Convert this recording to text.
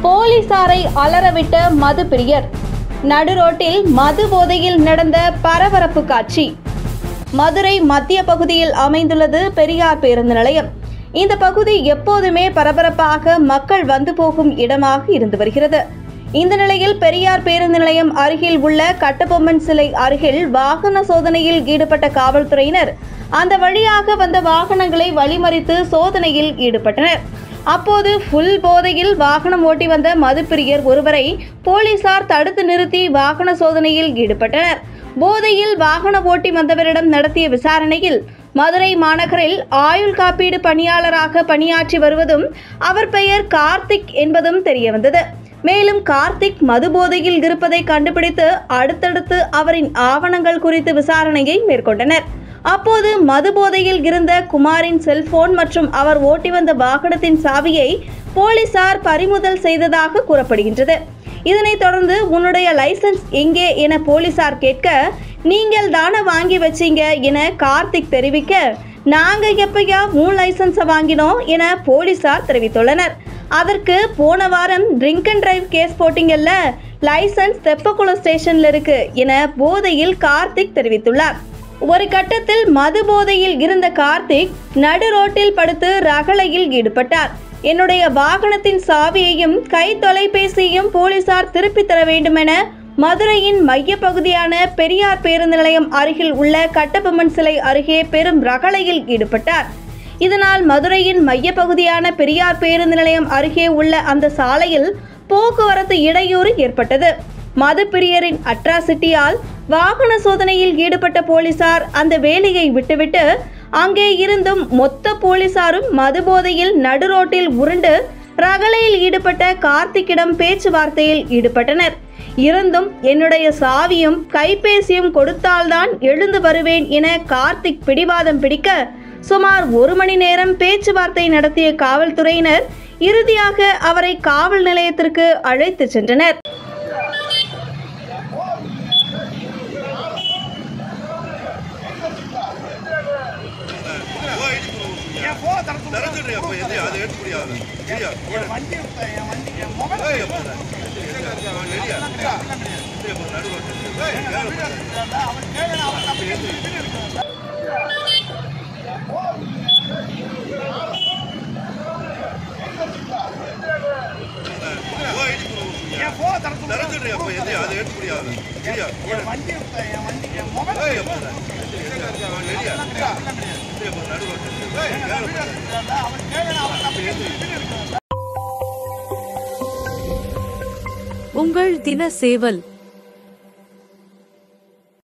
போலீசாரை அலறவிட்ட மது பிரியர். நடுரோட்டில் மது போதையில் நடந்த பரபரப்பு காட்சி. மதுரை மத்திய பகுதியில் அமைந்துள்ளது பெரியார் பேருந்து நிலையம். இந்த பகுதி எப்போதுமே பரபரப்பாக மக்கள் வந்து போகும் இடமாக இருந்து வருகிறது. இந்த நிலையில் பெரியார் பேருந்து நிலையம் அருகில் உள்ள கட்டபொம்மன் சிலை அருகில் வாகன சோதனையில் ஈடுபட்ட காவல்துறையினர் அந்த வழியாக வந்த வாகனங்களை வழிமறித்து சோதனையில் ஈடுபட்டனர். அப்போது புல் போதையில் வாகனம் ஓட்டி வந்த மதுப்பிரியர் ஒருவரை போலீசார் தடுத்து நிறுத்தி வாகன சோதனையில் ஈடுபட்டனர். போதையில் வாகன ஓட்டி வந்தவரிடம் நடத்திய விசாரணையில் மதுரை மாநகரில் ஆயுள் காப்பீடு பணியாளராக பணியாற்றி வருவதும் அவர் பெயர் கார்த்திக் என்பதும் தெரியவந்தது. மேலும் கார்த்திக் மது போதையில் இருப்பதை கண்டுபிடித்து அடுத்தடுத்து அவரின் ஆவணங்கள் குறித்து விசாரணையை மேற்கொண்டனர். அப்போது மது போதையில் இருந்த குமாரின் செல்போன் மற்றும் அவர் ஓட்டி வந்த வாகனத்தின் சாவியை போலீசார் பறிமுதல் செய்ததாக கூறப்படுகின்றது. இதனைத் தொடர்ந்து உன்னுடைய லைசன்ஸ் எங்கே என போலீசார் கேட்க, நீங்கள் தானே வாங்கி வச்சீங்க என கார்த்திக் தெரிவிக்க, நாங்க எப்பயா உன் லைசன்ஸை வாங்கினோம் என போலீசார் தெரிவித்துள்ளனர். அதற்கு போன வாரம் ட்ரிங்க் அண்ட் டிரைவ் கேஸ் போட்டிங்கல்ல, லைசன்ஸ் தெப்பக்குளம் ஸ்டேஷன்ல இருக்கு என போதையில் கார்த்திக் தெரிவித்துள்ளார். ஒரு கட்டத்தில் மது போதையில் இருந்த கார்த்திக் நடு ரோட்டில் படுத்து ரகளையில் ஈடுபட்டார். என்னுடைய வாகனத்தின் சாவியையும் கை தொலைபேசியையும் போலீசார் திருப்பி தர வேண்டும் என மதுரையின் மைய பகுதியான பெரியார் பேருந்து நிலையம் அருகில் உள்ள கட்டபொம்மன் சிலை அருகே பெரும் ரகளையில் ஈடுபட்டார். இதனால் மதுரையின் மைய பகுதியான பெரியார் பேருந்து நிலையம் அருகே உள்ள அந்த சாலையில் போக்குவரத்து இடையூறு ஏற்பட்டது. மது பிரியரின் அட்ராசிட்டியால் வாகன சோதனையில் ஈடுபட்ட போலீசார் அந்த வேலையை விட்டுவிட்டு அங்கே இருந்தும் மொத்த போலீசாரும் மது போதையில் நடுரோட்டில் உருண்டு ரகளையில் ஈடுபட்ட கார்த்திக்கிடம் பேச்சுவார்த்தையில் ஈடுபட்டனர். இருந்தும் என்னுடைய சாவியும் கைபேசியும் கொடுத்தால்தான் எழுந்து வருவேன் என கார்த்திக் பிடிவாதம் பிடிக்க சுமார் 1 மணி நேரம் பேச்சுவார்த்தை நடத்திய காவல்துறையினர் இறுதியாக அவரை காவல் நிலையத்திற்கு அழைத்து சென்றனர். உங்கள் தின சேவல்.